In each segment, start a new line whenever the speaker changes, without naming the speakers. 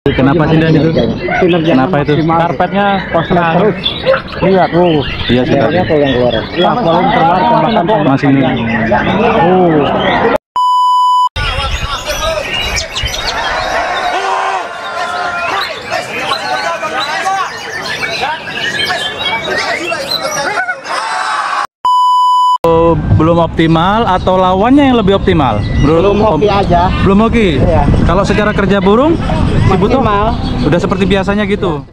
Kenapa sih Dan itu? Kenapa itu?
Karpetnya
Nah,
terus. Lihat,
iya sudah.
kayak yang keluar. Ya, kolom keluar tembakan
Masih ini. Belum optimal atau lawannya yang lebih optimal?
Belum hoki aja.
Belum hoki.
Iya.
Kalau secara kerja burung, si Buto
Maksimal.
udah seperti biasanya gitu.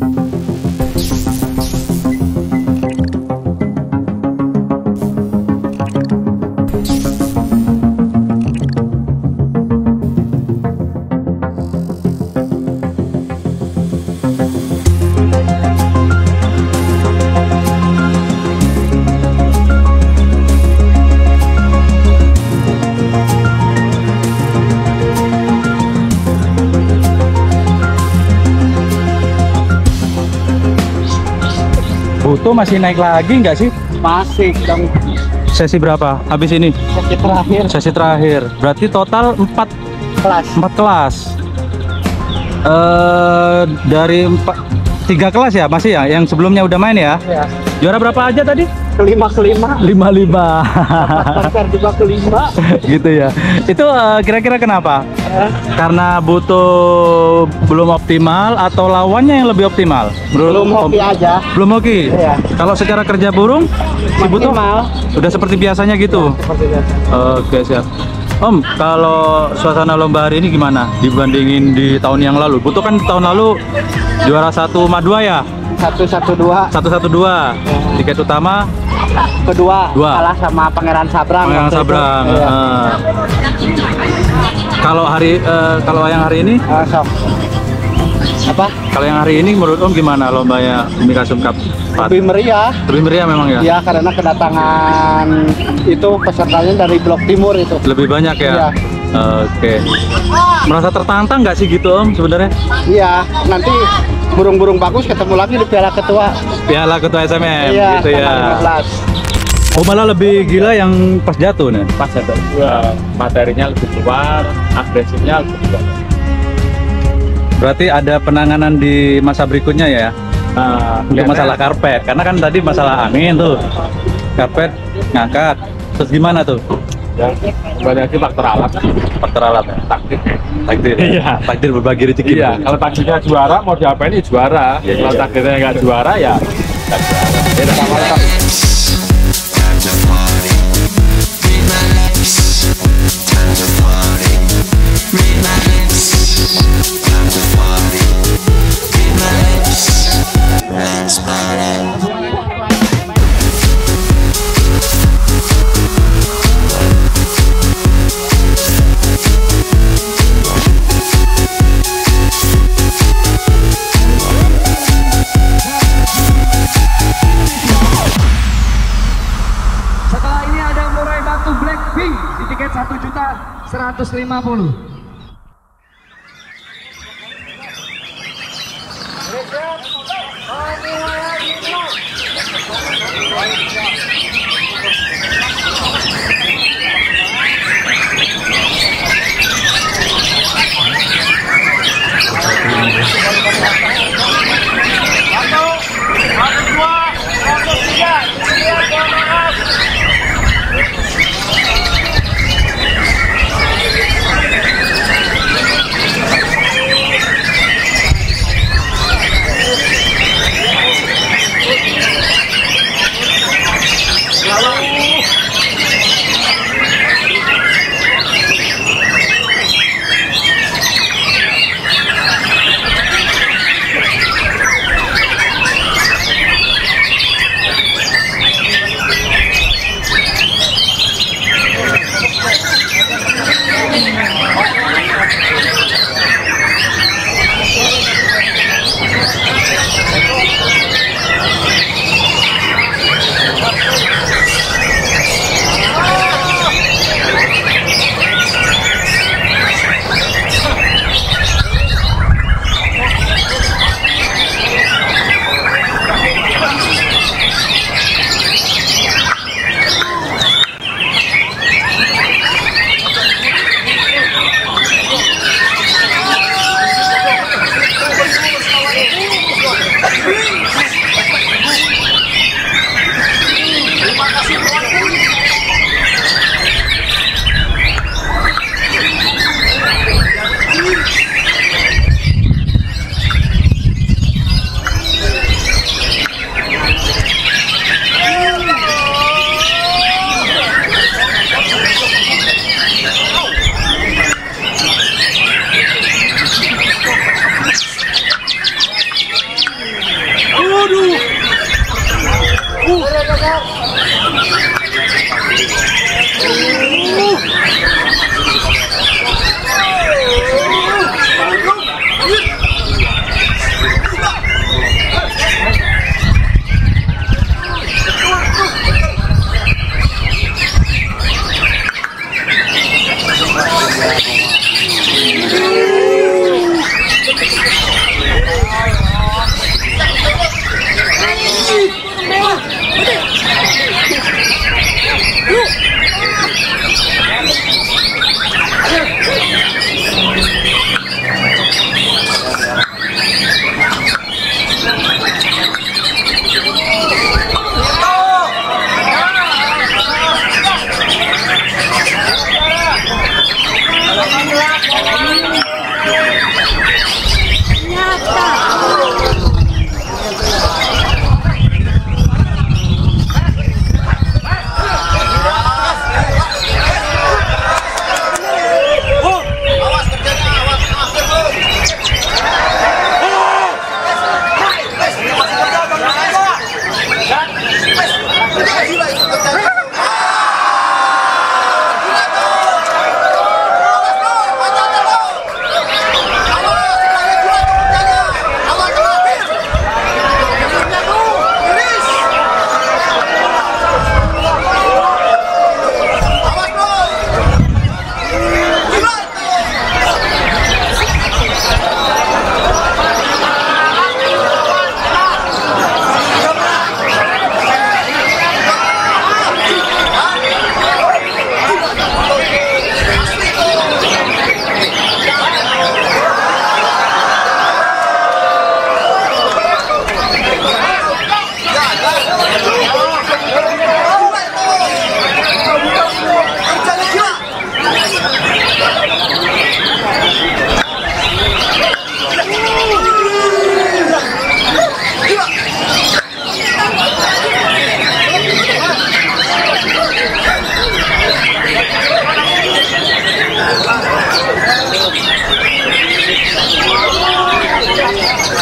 Buto masih naik lagi nggak sih?
Masih dong.
Sesi berapa? Habis ini?
Sesi terakhir.
Sesi terakhir. Berarti total 4
Kelas.
kelas. Dari 3 kelas ya masih ya? Yang sebelumnya udah main ya?
Ya.
Juara berapa aja tadi?
Kelima.
5-5.
Konser juga kelima.
Gitu ya. Itu kira-kira kenapa? Karena Buto belum optimal atau lawannya yang lebih optimal?
Belum hoki aja.
Belum hoki.
Iya.
Kalau secara kerja burung, si Buto
Maksimal.
udah seperti biasanya gitu.
Seperti biasa.
Oke, siap. Om, kalau suasana lomba hari ini gimana dibandingin di tahun yang lalu? Buto kan tahun lalu juara 1-2 ya?
1-1-2.
1-1-2. Tiket utama
Kedua
2.
kalah sama Pangeran Sabrang.
Pangeran
waktu itu.
Sabrang.
Iya.
Kalau yang hari ini,
Sok. Apa?
kalau yang hari ini menurut Om gimana lombanya Mikasum Cup 4?
Lebih meriah.
Lebih meriah memang ya?
Ya, karena kedatangan itu pesertanya dari Blok Timur itu.
Lebih banyak ya?
Iya.
Oke. Merasa tertantang nggak sih gitu Om sebenarnya?
Iya, nanti burung-burung bagus ketemu lagi di Piala Ketua.
Piala Ketua SMM
Iya,
gitu ya.
tanggal 15.
Oh, malah lebih gila yang pas jatuh nih.
Pas jatuh materinya lebih keluar, agresifnya lebih keluar.
Berarti ada penanganan di masa berikutnya ya? Untuk masalah karpet, karena kan tadi masalah angin tuh. Karpet ngangkat. Terus gimana tuh?
Ya, kembali lagi faktor alat,
Faktor alat ya?
taktik.
Takdir.
Iya.
Takdir berbagi rezeki.
Iya, kalau taktiknya juara mau diapain ini juara.
Iya,
Kalau
iya.
takdirnya nggak juara ya nggak juara. Beda sama
Setelah ini ada murai batu Blackpink di tiket 1.150.000.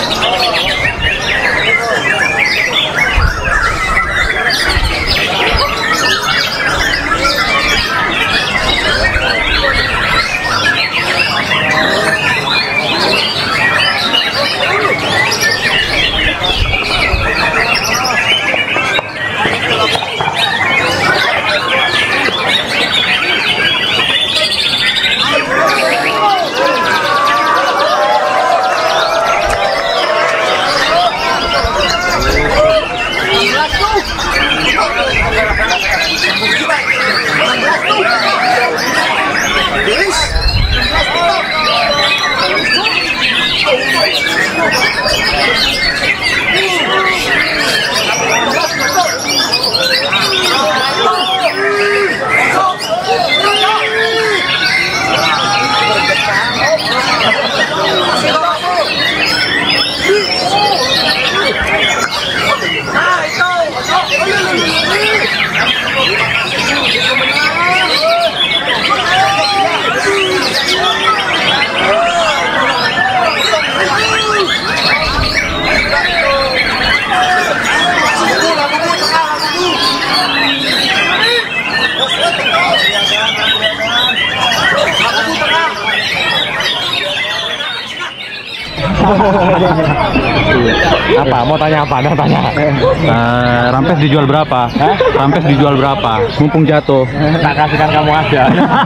Apa? Mau tanya apa? Anda tanya.
Rampes dijual berapa? Rampes dijual berapa? Mumpung jatuh.
Tak kasihkan kamu aja.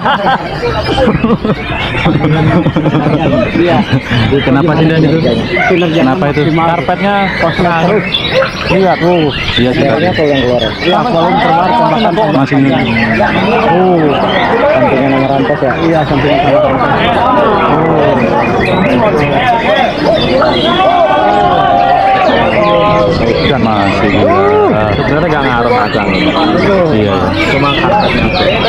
Iya.
Kenapa sih Dan itu? Kenapa itu?
Karpetnya kosong.
Iya tuh.
Iya sih.
Soalnya tuh yang keluar. Iya, kalau keluar tembakan
Masih
sampingnya nama Rampes ya. Iya, sampingnya sama Rampes.
kan masih gila.
Sebenarnya nggak ngaruh kacang.
Iya.
Cuma karpetnya.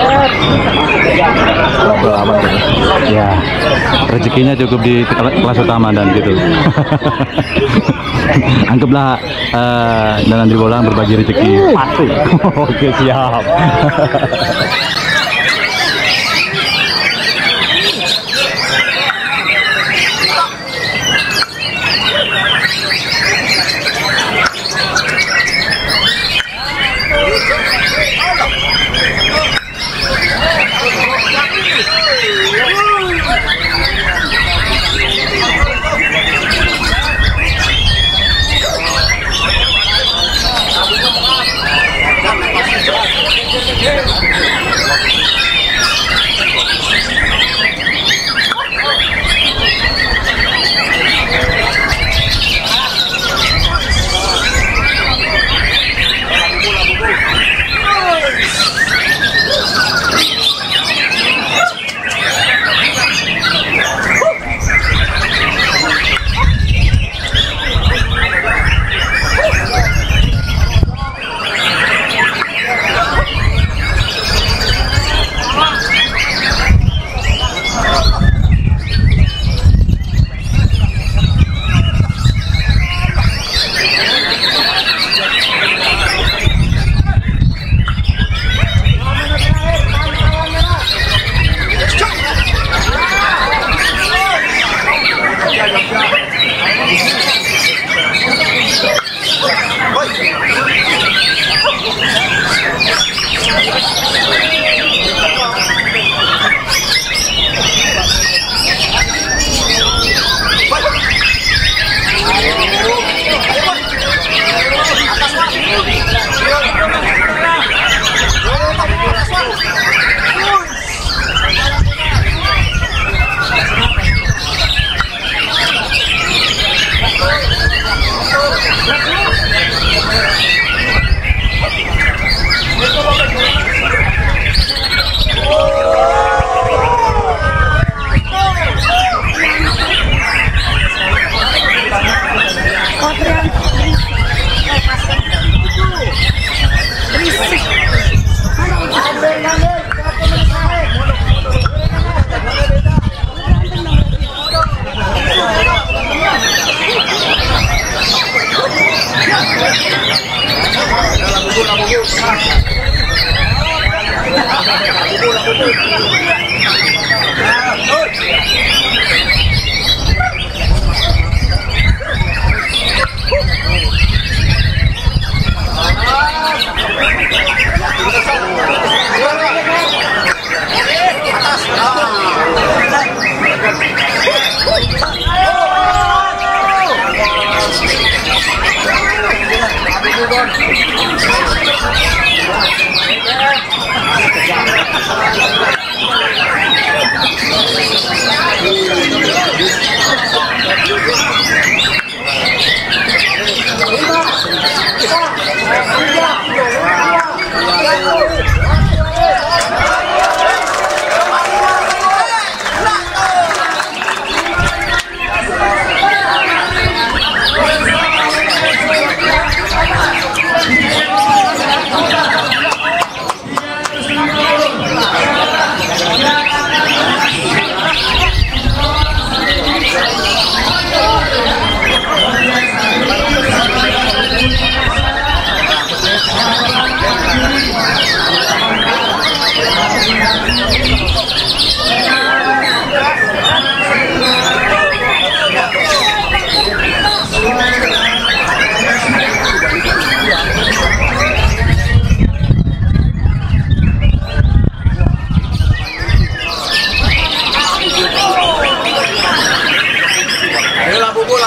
Aman kan?
Ya. Rezekinya cukup di kelas utama dan gitu. Anggaplah dan Andri Bolang berbagi rezeki.
Pasti.
Oke, siap.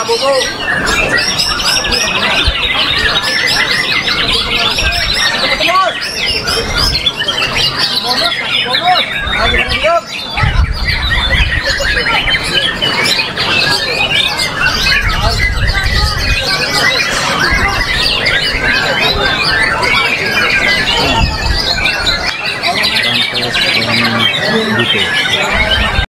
Bubu.